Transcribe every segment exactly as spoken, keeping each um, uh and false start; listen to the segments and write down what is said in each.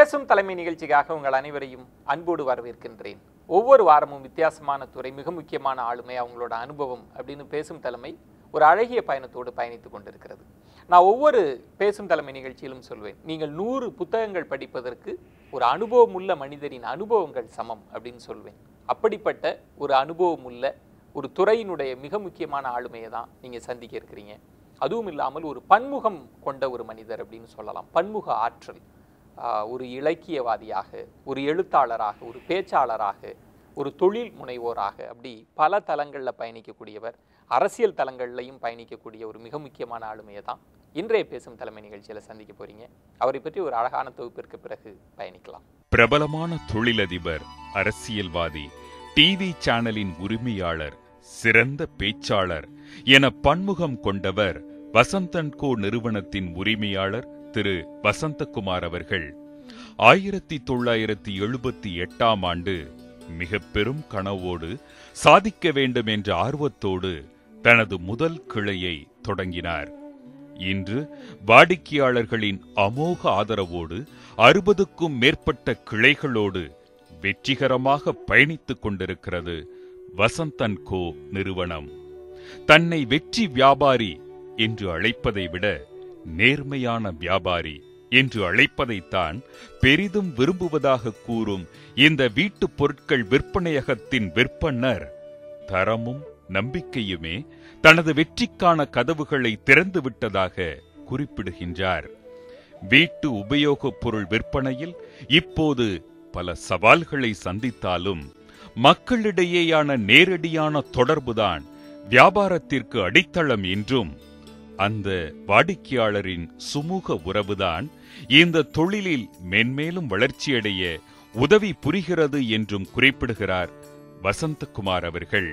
பேசும் தலைமை நிகழ்ச்சிக்காக உங்கள் அனைவரையும் அன்போடு வரவேற்கின்றேன். ஒவ்வொரு வாரமும் வித்தியாசமான துறை, மிக முக்கியமான ஆளுமை, அவங்களோட அனுபவம் அப்படின்னு பேசும் தலைமை ஒரு அழகிய பயணத்தோடு பயணித்துக் கொண்டிருக்கிறது. நான் ஒவ்வொரு பேசும் தலைமை நிகழ்ச்சியிலும் சொல்வேன், நீங்கள் நூறு புத்தகங்கள் படிப்பதற்கு ஒரு அனுபவம் உள்ள மனிதரின் அனுபவங்கள் சமம் அப்படின்னு சொல்வேன். அப்படிப்பட்ட ஒரு அனுபவம் உள்ள ஒரு துறையினுடைய மிக முக்கியமான ஆளுமையை தான் நீங்கள் சந்திக்க இருக்கிறீங்க. அதுவும் இல்லாமல் ஒரு பன்முகம் கொண்ட ஒரு மனிதர் அப்படின்னு சொல்லலாம். பன்முக ஆற்றல், ஒரு இலக்கியவாதியாக, ஒரு எழுத்தாளராக, ஒரு பேச்சாளராக, ஒரு தொழில் முனைவோராக, அப்படி பல தளங்களில் பயணிக்கக்கூடியவர். அரசியல் தளங்கள்லையும் பயணிக்கக்கூடிய ஒரு மிக முக்கியமான ஆளுமையை தான் இன்றைய பேசும் தலைமை நிகழ்ச்சியில் சந்திக்க போறீங்க. அவரை பற்றி ஒரு அழகான தொகுப்பிற்கு பிறகு பயணிக்கலாம். பிரபலமான தொழிலதிபர், அரசியல்வாதி, டிவி சேனலின் உரிமையாளர், சிறந்த பேச்சாளர் என பன்முகம் கொண்டவர் வசந்தன்கோ நிறுவனத்தின் உரிமையாளர் திரு வசந்தகுமார் அவர்கள் ஆயிரத்தி தொள்ளாயிரத்தி எழுபத்தி எட்டாம் ஆண்டு மிக பெரும் கனவோடு, சாதிக்க வேண்டும் என்ற ஆர்வத்தோடு தனது முதல் கிளையை தொடங்கினார். இன்று வாடிக்கையாளர்களின் அமோக ஆதரவோடு அறுபதுக்கும் மேற்பட்ட கிளைகளோடு வெற்றிகரமாக பயணித்துக் கொண்டிருக்கிறது வசந்தன்கோ நிறுவனம். தன்னை வெற்றி வியாபாரி என்று அழைப்பதை விட நேர்மையான வியாபாரி என்று அழைப்பதைத்தான் பெரிதும் விரும்புவதாக கூறும் இந்த வீட்டு பொருட்கள் விற்பனையகத்தின் விற்பனர் தரமும் நம்பிக்கையுமே தனது வெற்றிக்கான கதவுகளை திறந்து விட்டதாக குறிப்பிடுகின்றார். வீட்டு உபயோகப் பொருள் விற்பனையில் இப்போது பல சவால்களை சந்தித்தாலும் மக்களிடையேயான நேரடியான தொடர்புதான் வியாபாரத்திற்கு அடித்தளம் என்றும், அந்த வாடிக்கையாளரின் சுமூக உறவுதான் இந்த தொழிலில் மென்மேலும் வளர்ச்சியடைய உதவி புரிகிறது என்றும் குறிப்பிடுகிறார் வசந்தகுமார் அவர்கள்.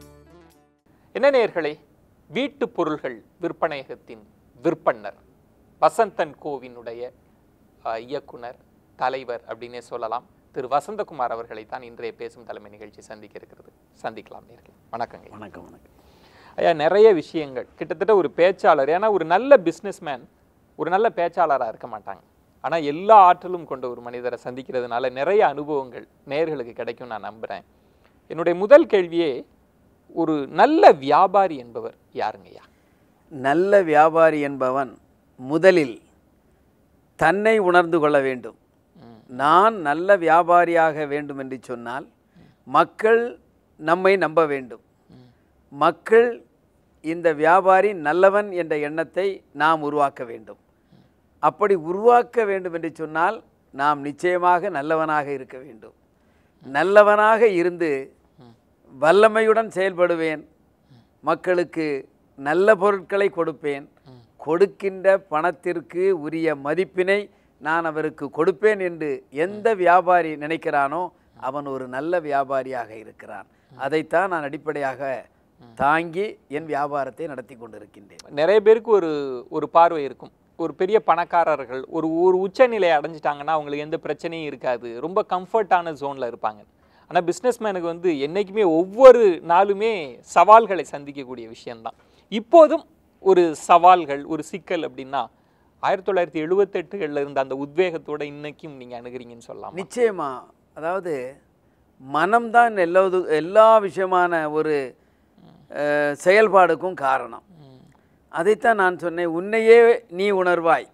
என்ன நேயர்களே, வீட்டு பொருள்கள் விற்பனையகத்தின் விற்பனர், வசந்தன்கோவினுடைய இயக்குனர், தலைவர் அப்படின்னே சொல்லலாம், திரு வசந்தகுமார் அவர்களை தான் இன்றைய பேசும் தலைமை நிகழ்ச்சி சந்திக்க இருக்கிறது. சந்திக்கலாம் நேயர்களே. வணக்கங்க. வணக்கம். வணக்கம் ஐயா. நிறைய விஷயங்கள், கிட்டத்தட்ட ஒரு பேச்சாளர், ஏன்னா ஒரு நல்ல பிஸ்னஸ்மேன் ஒரு நல்ல பேச்சாளராக இருக்க மாட்டாங்க. ஆனால் எல்லா ஆற்றலும் கொண்ட ஒரு மனிதரை சந்திக்கிறதுனால நிறைய அனுபவங்கள் நேயர்களுக்கு கிடைக்கும் நான் நம்புகிறேன். என்னுடைய முதல் கேள்வியே, ஒரு நல்ல வியாபாரி என்பவர் யாருங்கய்யா? நல்ல வியாபாரி என்பவன் முதலில் தன்னை உணர்ந்து கொள்ள வேண்டும். நான் நல்ல வியாபாரியாக வேண்டும் என்று சொன்னால் மக்கள் நம்மை நம்ப வேண்டும். மக்கள் இந்த வியாபாரி நல்லவன் என்ற எண்ணத்தை நாம் உருவாக்க வேண்டும். அப்படி உருவாக்க வேண்டும் என்று சொன்னால் நாம் நிச்சயமாக நல்லவனாக இருக்க வேண்டும். நல்லவனாக இருந்து வல்லமையுடன் செயல்படுவேன். மக்களுக்கு நல்ல பொருட்களை கொடுப்பேன். கொடுக்கின்ற பணத்திற்கு உரிய மதிப்பினை நான் அவருக்கு கொடுப்பேன் என்று எந்த வியாபாரி நினைக்கிறானோ அவன் ஒரு நல்ல வியாபாரியாக இருக்கிறான். அதைத்தான் நான் அடிப்படையாக தாங்கி என் வியாபாரத்தை நடத்தி கொண்டிருக்கின்றேன். நிறைய பேருக்கு ஒரு ஒரு பார்வை இருக்கும், ஒரு பெரிய பணக்காரர்கள் ஒரு ஒரு உச்சநிலை அடைஞ்சிட்டாங்கன்னா அவங்களுக்கு எந்த பிரச்சனையும் இருக்காது, ரொம்ப கம்ஃபர்டான ஜோனில் இருப்பாங்க. ஆனால் பிஸ்னஸ்மேனுக்கு வந்து என்றைக்குமே ஒவ்வொரு நாளுமே சவால்களை சந்திக்கக்கூடிய விஷயம்தான். இப்போதும் ஒரு சவால்கள், ஒரு சிக்கல் அப்படின்னா ஆயிரத்தி தொள்ளாயிரத்தி எழுபத்தெட்டுகளில் இருந்த அந்த உத்வேகத்தோட இன்னைக்கும் நீங்கள் அணுகிறீங்கன்னு சொல்லலாம். நிச்சயமா. அதாவது மனம்தான் எல்லா எல்லா விஷயமான ஒரு செயல்பாடுக்கும் காரணம். அதைத்தான் நான் சொன்னேன், உன்னையே நீ உணர்வாய்.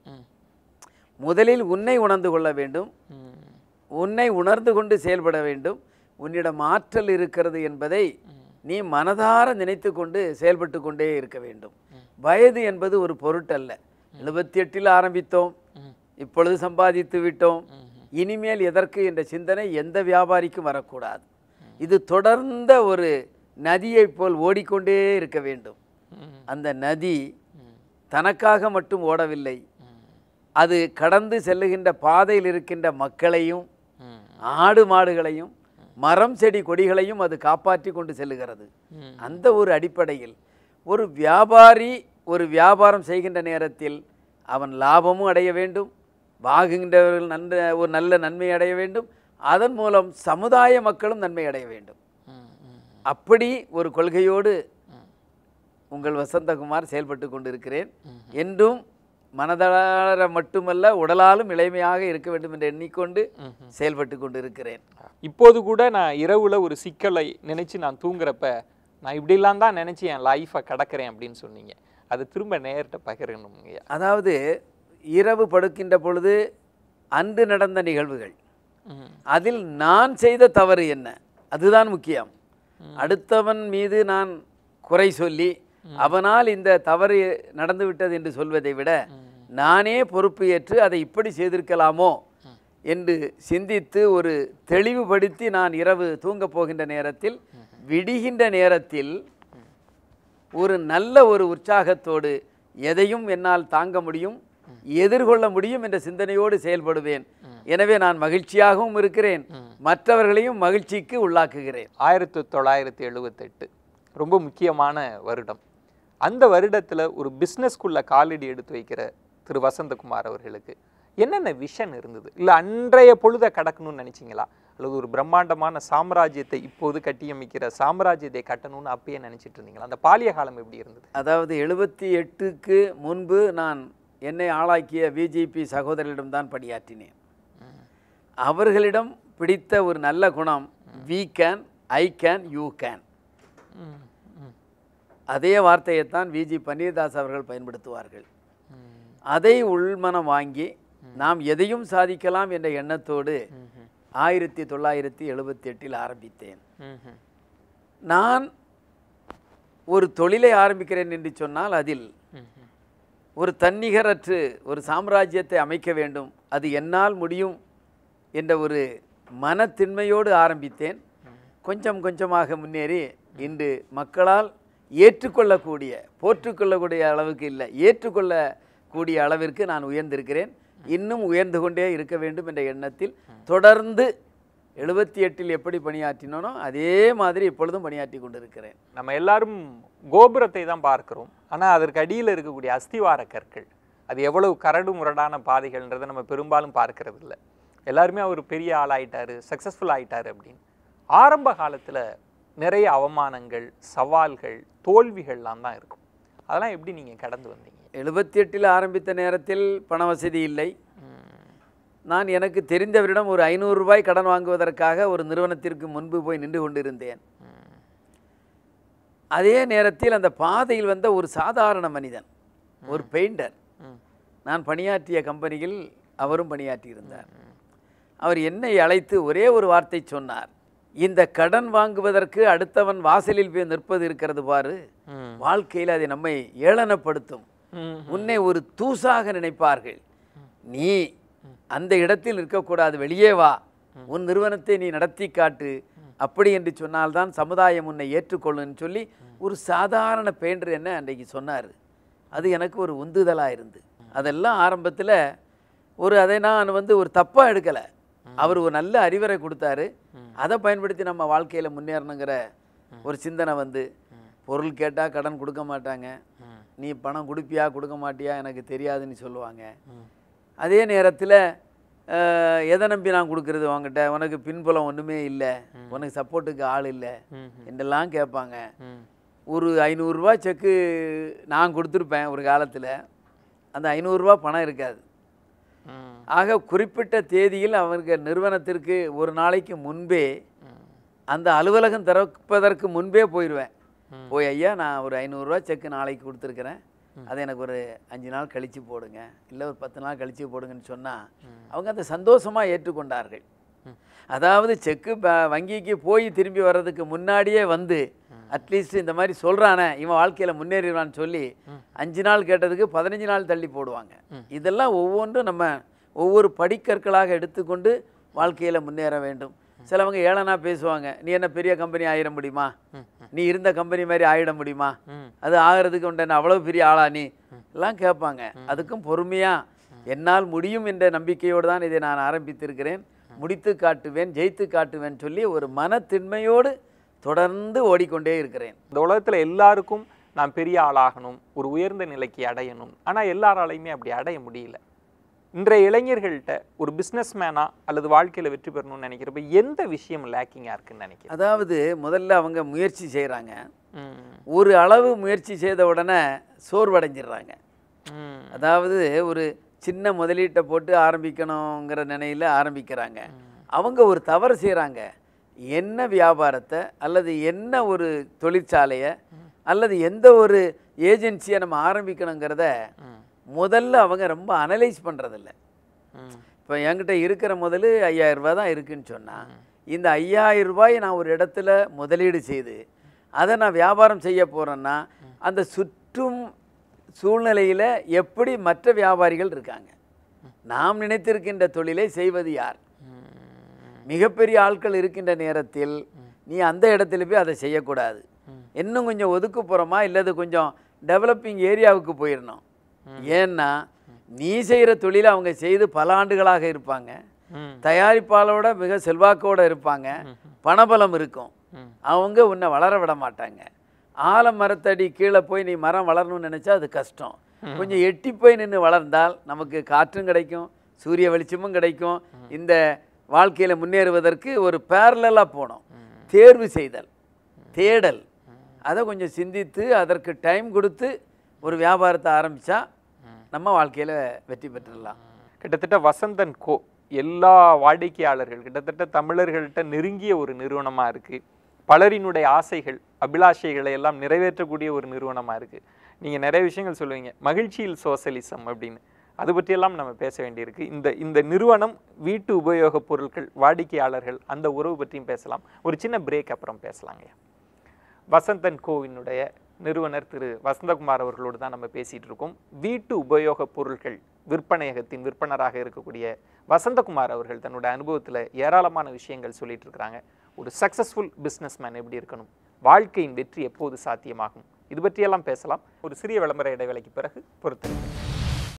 முதலில் உன்னை உணர்ந்து கொள்ள வேண்டும். உன்னை உணர்ந்து கொண்டு செயல்பட வேண்டும். உன்னிடம் ஆற்றல் இருக்கிறது என்பதை நீ மனதார நினைத்து கொண்டு செயல்பட்டு கொண்டே இருக்க வேண்டும். வயது என்பது ஒரு பொருட்டல்ல. எழுபத்தி எட்டில் ஆரம்பித்தோம், இப்பொழுது சம்பாதித்து விட்டோம், இனிமேல் எதற்கு என்ற சிந்தனை எந்த வியாபாரிக்கும் வரக்கூடாது. இது தொடர்ந்த ஒரு நதியை போல் ஓடிக்கொண்டே இருக்க வேண்டும். அந்த நதி தனக்காக மட்டும் ஓடவில்லை, அது கடந்து செல்லுகின்ற பாதையில் இருக்கின்ற மக்களையும் ஆடு மாடுகளையும் மரம் செடி கொடிகளையும் அது காப்பாற்றி கொண்டு செல்லுகிறது. அந்த ஒரு அடிப்படையில் ஒரு வியாபாரி ஒரு வியாபாரம் செய்கின்ற நேரத்தில் அவன் லாபமும் அடைய வேண்டும், வாங்குகின்றவர்கள் நன்ற ஒரு நல்ல நன்மை அடைய வேண்டும், அதன் மூலம் சமுதாய மக்களும் நன்மை அடைய வேண்டும். அப்படி ஒரு கொள்கையோடு உங்கள் வசந்தகுமார் செயல்பட்டு கொண்டிருக்கிறேன். என்றும் மனதார மட்டுமல்ல உடலாலும் இளமையாக இருக்க வேண்டும் என்று எண்ணிக்கொண்டு செயல்பட்டு கொண்டு இருக்கிறேன். இப்போது கூட நான் இரவுல ஒரு சிக்கலை நினைச்சு நான் தூங்குறப்ப நான் இப்படிலாம் தான் நினைச்சு என் லைஃபை கடக்கிறேன் அப்படின்னு சொன்னீங்க. அது திரும்ப நேர்கிட்ட பகிரணுங்க. அதாவது இரவு படுக்கின்ற பொழுது அன்று நடந்த நிகழ்வுகள், அதில் நான் செய்த தவறு என்ன, அதுதான் முக்கியம். அடுத்தவன் மீது நான் குறை சொல்லி அவனால் இந்த தவறு நடந்துவிட்டது என்று சொல்வதை விட நானே பொறுப்பு ஏற்று அதை இப்படி செய்திருக்கலாமோ என்று சிந்தித்து ஒரு தெளிவுபடுத்தி நான் இரவு தூங்கப் போகின்ற நேரத்தில், விடுகின்ற நேரத்தில் ஒரு நல்ல ஒரு உற்சாகத்தோடு எதையும் என்னால் தாங்க முடியும், எதிர்கொள்ள முடியும் என்ற சிந்தனையோடு செயல்படுவேன். எனவே நான் மகிழ்ச்சியாகவும் இருக்கிறேன், மற்றவர்களையும் மகிழ்ச்சிக்கு உள்ளாக்குகிறேன். ஆயிரத்தி தொள்ளாயிரத்தி எழுபத்தெட்டு ரொம்ப முக்கியமான வருடம். அந்த வருடத்தில் ஒரு பிஸ்னஸ்குள்ள காலடி எடுத்து வைக்கிற திரு வசந்தகுமார் அவர்களுக்கு என்னென்ன விஷன் இருந்தது? இல்லை அன்றைய பொழுதை கடக்கணும்னு நினைச்சிங்களா, அல்லது ஒரு பிரம்மாண்டமான சாம்ராஜ்யத்தை இப்போது கட்டியமைக்கிற சாம்ராஜ்யத்தை கட்டணும்னு அப்பயே நினைச்சிட்டு இருந்தீங்களா? அந்த பாலிய காலம் எப்படி இருந்தது? அதாவது எழுபத்தி எட்டுக்கு முன்பு நான் என்னை ஆளாக்கிய பிஜேபி சகோதரர்களிடம்தான் பணியாற்றினேன். அவர்களிடம் பிடித்த ஒரு நல்ல குணம், we can, I can, you can. அதே வார்த்தையைத்தான் விஜி பன்னீர்தாஸ் அவர்கள் பயன்படுத்துவார்கள். அதை உள்மனம் வாங்கி நாம் எதையும் சாதிக்கலாம் என்ற எண்ணத்தோடு ஆயிரத்தி தொள்ளாயிரத்தி எழுபத்தி எட்டில் ஆரம்பித்தேன். நான் ஒரு தொழிலை ஆரம்பிக்கிறேன் என்று சொன்னால் அதில் ஒரு தன்னிகரற்று ஒரு சாம்ராஜ்யத்தை அமைக்க வேண்டும், அது என்னால் முடியும் என்ற ஒரு மனத்தின்மையோடு ஆரம்பித்தேன். கொஞ்சம் கொஞ்சமாக முன்னேறி இன்று மக்களால் ஏற்றுக்கொள்ளக்கூடிய, போற்றுக்கொள்ளக்கூடிய அளவுக்கு இல்லை, ஏற்றுக்கொள்ளக்கூடிய அளவிற்கு நான் உயர்ந்திருக்கிறேன். இன்னும் உயர்ந்து கொண்டே இருக்க வேண்டும் என்ற எண்ணத்தில் தொடர்ந்து எழுபத்தி எட்டில் எப்படி பணியாற்றினோனோ அதே மாதிரி இப்பொழுதும் பணியாற்றி கொண்டிருக்கிறேன். நம்ம எல்லாரும் கோபுரத்தை தான் பார்க்கிறோம், ஆனால் அதற்கு அடியில் இருக்கக்கூடிய அஸ்திவார கற்கள், அது எவ்வளவு கரடு முரடான பாதைகள்ன்றதை நம்ம பெரும்பாலும் பார்க்கறது இல்லை. எல்லாருமே அவர் பெரிய ஆள் ஆயிட்டாரு, சக்ஸஸ்ஃபுல் ஆயிட்டாரு அப்படின்னு. ஆரம்ப காலத்தில் நிறைய அவமானங்கள், சவால்கள், தோல்விகள்லாம் தான் இருக்கும். அதெல்லாம் எப்படி நீங்கள் கடந்து வந்தீங்க? எழுபத்தி எட்டில் ஆரம்பித்த நேரத்தில் பண வசதி இல்லை. நான் எனக்கு தெரிந்தவரிடம் ஒரு ஐநூறு ரூபாய் கடன் வாங்குவதற்காக ஒரு நிறுவனத்திற்கு முன்பு போய் நின்று கொண்டிருந்தேன். அதே நேரத்தில் அந்த பாதையில் வந்த ஒரு சாதாரண மனிதன், ஒரு பெயிண்டர், நான் பணியாற்றிய கம்பெனியில் அவரும் பணியாற்றியிருந்தார். அவர் என்னை அழைத்து ஒரே ஒரு வார்த்தை சொன்னார், இந்த கடன் வாங்குவதற்கு அடுத்தவன் வாசலில் போய் நிற்பது இருக்கிறது பாரு, வாழ்க்கையில் அதை நம்மை ஏளனப்படுத்தும், உன்னை ஒரு தூசாக நினைப்பார்கள், நீ அந்த இடத்தில் இருக்கக்கூடாது, வெளியே வா, உன் நிறுவனத்தை நீ நடத்தி காட்டு, அப்படி என்று சொன்னால்தான் சமுதாயம் உன்னை ஏற்றுக்கொள்ளுன்னு சொல்லி ஒரு சாதாரண பெயிண்டர் என்ன அன்றைக்கு சொன்னார். அது எனக்கு ஒரு உந்துதலாக இருந்து, அதெல்லாம் ஆரம்பத்தில் ஒரு அதை நான் வந்து ஒரு தப்பாக எடுக்கலை. அவர் ஒரு நல்ல அறிவுரை கொடுத்தாரு, அதை பயன்படுத்தி நம்ம வாழ்க்கையில் முன்னேறணுங்கிற ஒரு சிந்தனை வந்து, பொருள் கேட்டால் கடன் கொடுக்க மாட்டாங்க, நீ பணம் கொடுப்பியா கொடுக்க மாட்டியா எனக்கு தெரியாதுன்னு சொல்லுவாங்க. அதே நேரத்தில் எதை நம்பி நான் கொடுக்குறது உங்ககிட்ட, உனக்கு பின்புலம் ஒன்றுமே இல்லை, உனக்கு சப்போர்ட்டுக்கு ஆள் இல்லை என்றெல்லாம் கேட்பாங்க. ஒரு ஐநூறுரூவா செக்கு நான் கொடுத்துருப்பேன் ஒரு காலத்தில், அந்த ஐநூறுரூவா பணம் இருக்காது. ஆக குறிப்பிட்ட தேதியில் அவருக்கு நிறுவனத்திற்கு ஒரு நாளைக்கு முன்பே, அந்த அலுவலகம் திறப்பதற்கு முன்பே போயிடுவேன். போய் ஐயா நான் ஒரு ஐநூறுரூவா செக்கு நாளைக்கு கொடுத்துருக்குறேன், அதை எனக்கு ஒரு அஞ்சு நாள் கழித்து போடுங்க, இல்லை ஒரு பத்து நாள் கழித்து போடுங்கன்னு சொன்னால் அவங்க அதை சந்தோஷமாக ஏற்றுக்கொண்டார்கள். அதாவது செக்கு வங்கிக்கு போய் திரும்பி வர்றதுக்கு முன்னாடியே வந்து அட்லீஸ்ட் இந்த மாதிரி சொல்கிறானே இவன் வாழ்க்கையில் முன்னேறிவான்னு சொல்லி அஞ்சு நாள் கேட்டதுக்கு பதினஞ்சு நாள் தள்ளி போடுவாங்க. இதெல்லாம் ஒவ்வொன்றும் நம்ம ஒவ்வொரு படிக்கற்களாக எடுத்துக்கொண்டு வாழ்க்கையில் முன்னேற வேண்டும். சிலவங்க ஏளனா பேசுவாங்க, நீ என்ன பெரிய கம்பெனி ஆயிட முடியுமா, நீ இருந்த கம்பெனி மாதிரி ஆகிட முடியுமா, அது ஆகிறதுக்கு உண்டன அவ்வளோ பெரிய ஆளா நீ எல்லாம் கேட்பாங்க. அதுக்கும் பொறுமையாக என்னால் முடியும் என்ற நம்பிக்கையோடு தான் இதை நான் ஆரம்பித்திருக்கிறேன். முடித்து காட்டுவேன், ஜெயித்து காட்டுவேன் சொல்லி ஒரு மனத்தின்மையோடு தொடர்ந்து ஓடிக்கொண்டே இருக்கிறேன். இந்த உலகத்தில் எல்லாருக்கும் நான் பெரிய ஆளாகணும், ஒரு உயர்ந்த நிலைக்கு அடையணும், ஆனால் எல்லாராலையுமே அப்படி அடைய முடியல. இன்றைய இளைஞர்கள்ட்ட ஒரு பிஸ்னஸ் மேனா அல்லது வாழ்க்கையில் வெற்றி பெறணும்னு நினைக்கிறப்ப எந்த விஷயம் லேக்கிங்காக இருக்குன்னு நினைக்கிறேன்? அதாவது முதல்ல அவங்க முயற்சி செய்கிறாங்க, ஒரு அளவு முயற்சி செய்த உடனே சோர்வடைஞ்சிடுறாங்க. அதாவது ஒரு சின்ன முதலீட்டை போட்டு ஆரம்பிக்கணுங்கிற நினையில் ஆரம்பிக்கிறாங்க. அவங்க ஒரு தவறு செய்கிறாங்க. என்ன வியாபாரத்தை அல்லது என்ன ஒரு தொழிற்சாலையை அல்லது எந்த ஒரு ஏஜென்சியை நம்ம ஆரம்பிக்கணுங்கிறத முதல்ல அவங்க ரொம்ப அனலைஸ் பண்ணுறதில்ல. இப்போ என்கிட்ட இருக்கிற முதல் ஐயாயிரம் ரூபாய் தான் இருக்குதுன்னு சொன்னால், இந்த ஐயாயிரம் ரூபாயை நான் ஒரு இடத்துல முதலீடு செய்து அதை நான் வியாபாரம் செய்ய போகிறேன்னா அந்த சுற்றும் சூழ்நிலையில் எப்படி மற்ற வியாபாரிகள் இருக்காங்க, நாம் நினைத்திருக்கின்ற தொழிலை செய்வது யார், மிகப்பெரிய ஆட்கள் இருக்கின்ற நேரத்தில் நீ அந்த இடத்துல போய் அதை செய்யக்கூடாது. இன்னும் கொஞ்சம் ஒதுக்குப்புறமா இல்லது கொஞ்சம் டெவலப்பிங் ஏரியாவுக்கு போயிடணும். ஏன்னா நீ செய்கிற தொழிலை அவங்க செய்து பல ஆண்டுகளாக இருப்பாங்க, தயாரிப்பாளோட மிக செல்வாக்கோடு இருப்பாங்க, பணபலம் இருக்கும், அவங்க உன்னை வளர விட மாட்டாங்க. ஆல மரத்தடி கீழே போய் நீ மரம் வளரணும்னு நினச்சா அது கஷ்டம். கொஞ்சம் எட்டி போய் நின்று வளர்ந்தால் நமக்கு காற்றும் கிடைக்கும், சூரிய வெளிச்சமும் கிடைக்கும். இந்த வாழ்க்கையில் முன்னேறுவதற்கு ஒரு பேரலாக போனோம். தேர்வு செய்தல், தேடல், அதை கொஞ்சம் சிந்தித்து அதற்கு டைம் கொடுத்து ஒரு வியாபாரத்தை ஆரம்பித்தா நம்ம வாழ்க்கையில் வெற்றி பெற்றுடலாம். கிட்டத்தட்ட வசந்தன் கோ எல்லா வாடிக்கையாளர்கள் கிட்டத்தட்ட தமிழர்கள்ட்ட நெருங்கிய ஒரு நிறுவனமாக இருக்குது. பலரினுடைய ஆசைகள் அபிலாஷைகளை எல்லாம் நிறைவேற்றக்கூடிய ஒரு நிறுவனமாக இருக்குது. நீங்கள் நிறைய விஷயங்கள் சொல்லுவீங்க, மகிழ்ச்சியில் சோசலிசம் அப்படின்னு, அது பற்றியெல்லாம் நம்ம பேச வேண்டியிருக்கு. இந்த இந்த நிறுவனம், வீட்டு உபயோகப் பொருட்கள், வாடிக்கையாளர்கள், அந்த உறவு பற்றியும் பேசலாம். ஒரு சின்ன பிரேக் அப்புறம் பேசலாங்க. வசந்தன் கோவினுடைய நிறுவனர் திரு வசந்தகுமார் அவர்களோடு தான் நம்ம பேசிகிட்டு இருக்கோம். வீட்டு உபயோகப் பொருட்கள் விற்பனையகத்தின் விற்பனராக இருக்கக்கூடிய வசந்தகுமார் அவர்கள் தன்னோட அனுபவத்தில் ஏராளமான விஷயங்கள் சொல்லிட்டு இருக்கிறாங்க. ஒரு சக்ஸஸ்ஃபுல் பிஸ்னஸ்மேன் எப்படி இருக்கணும், வாழ்க்கையின் வெற்றி எப்போது சாத்தியமாகும், இது பற்றியெல்லாம் பேசலாம். ஒரு சிறிய விளம்பர இடைவேளைக்கு பிறகு பொறுத்து